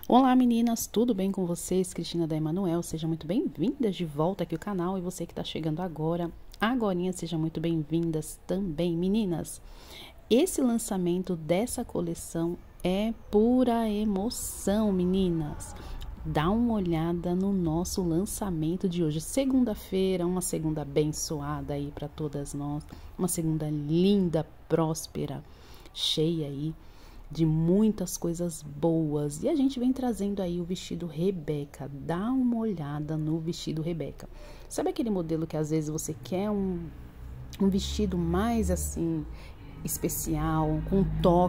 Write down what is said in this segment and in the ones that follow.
Olá meninas, tudo bem com vocês? Cristina da Emanuel, sejam muito bem-vindas de volta aqui ao canal e você que está chegando agorinha, sejam muito bem-vindas também, meninas. Esse lançamento dessa coleção é pura emoção, meninas. Dá uma olhada no nosso lançamento de hoje, segunda-feira, uma segunda abençoada aí para todas nós, uma segunda linda, próspera, cheia aí de muitas coisas boas. E a gente vem trazendo aí o vestido Rebeca. Dá uma olhada no vestido Rebeca. Sabe aquele modelo que às vezes você quer um vestido mais assim especial, com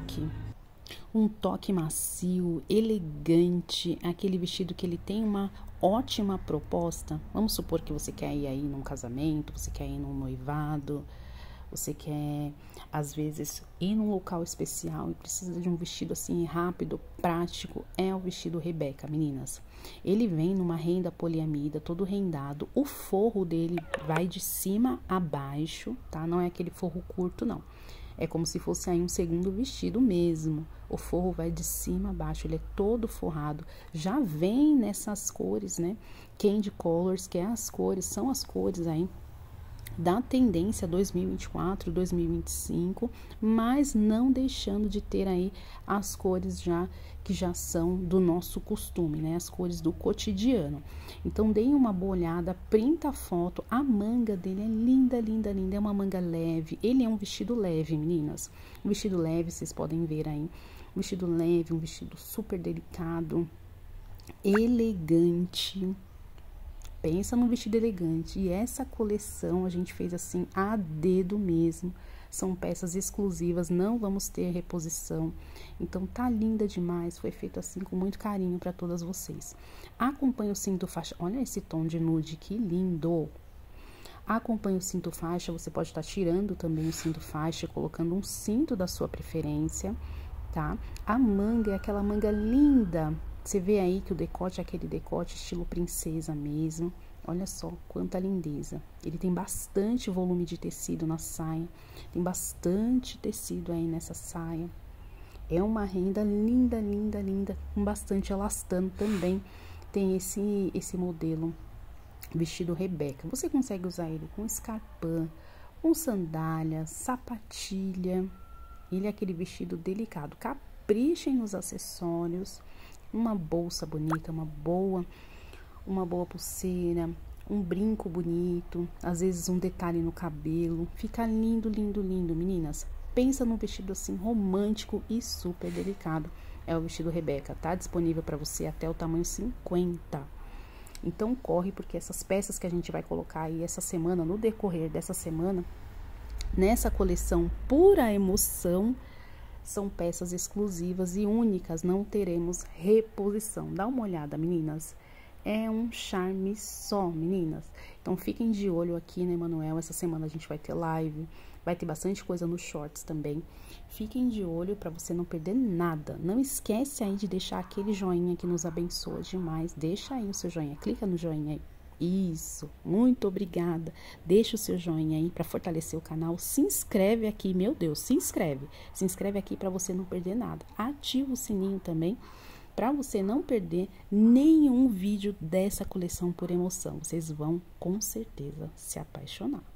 um toque macio, elegante, aquele vestido que ele tem uma ótima proposta. Vamos supor que você quer ir aí num casamento, você quer ir num noivado, você quer, às vezes, ir num local especial e precisa de um vestido assim rápido, prático. É o vestido Rebeca, meninas. Ele vem numa renda poliamida, todo rendado. O forro dele vai de cima a baixo, tá? Não é aquele forro curto, não. É como se fosse aí um segundo vestido mesmo. O forro vai de cima a baixo, ele é todo forrado. Já vem nessas cores, né? Candy Colors, que são as cores aí da tendência 2024, 2025, mas não deixando de ter aí as cores que já são do nosso costume, né? As cores do cotidiano. Então, deem uma boa olhada, printa a foto. A manga dele é linda, linda, linda. É uma manga leve. Ele é um vestido leve, meninas. Um vestido leve, vocês podem ver aí. Um vestido leve, um vestido super delicado, elegante. Pensa num vestido elegante. E essa coleção a gente fez assim a dedo mesmo. São peças exclusivas, não vamos ter reposição. Então tá linda demais, foi feito assim com muito carinho para todas vocês. Acompanha o cinto faixa. Olha esse tom de nude, que lindo! Acompanha o cinto faixa, você pode estar tirando também o cinto faixa, colocando um cinto da sua preferência, tá? A manga é aquela manga linda. Você vê aí que o decote é aquele decote estilo princesa mesmo. Olha só quanta lindeza. Ele tem bastante volume de tecido na saia. Tem bastante tecido aí nessa saia. É uma renda linda, linda, linda. Com bastante elastano também. Tem esse modelo vestido Rebeca. Você consegue usar ele com escarpão, com sandália, sapatilha. Ele é aquele vestido delicado. Caprichem nos acessórios. Uma bolsa bonita, uma boa pulseira, um brinco bonito, às vezes um detalhe no cabelo. Fica lindo, lindo, lindo, meninas. Pensa num vestido assim romântico e super delicado. É o vestido Rebeca, tá disponível para você até o tamanho 50. Então corre, porque essas peças que a gente vai colocar aí essa semana, no decorrer dessa semana, nessa coleção pura emoção, são peças exclusivas e únicas, não teremos reposição. Dá uma olhada, meninas. É um charme só, meninas. Então, fiquem de olho aqui, né, Emanuel? Essa semana a gente vai ter live, vai ter bastante coisa nos shorts também. Fiquem de olho para você não perder nada. Não esquece aí de deixar aquele joinha que nos abençoa demais. Deixa aí o seu joinha, clica no joinha aí. Isso, muito obrigada. Deixa o seu joinha aí para fortalecer o canal. Se inscreve aqui, meu Deus, se inscreve. Se inscreve aqui para você não perder nada. Ativa o sininho também para você não perder nenhum vídeo dessa coleção por emoção. Vocês vão com certeza se apaixonar.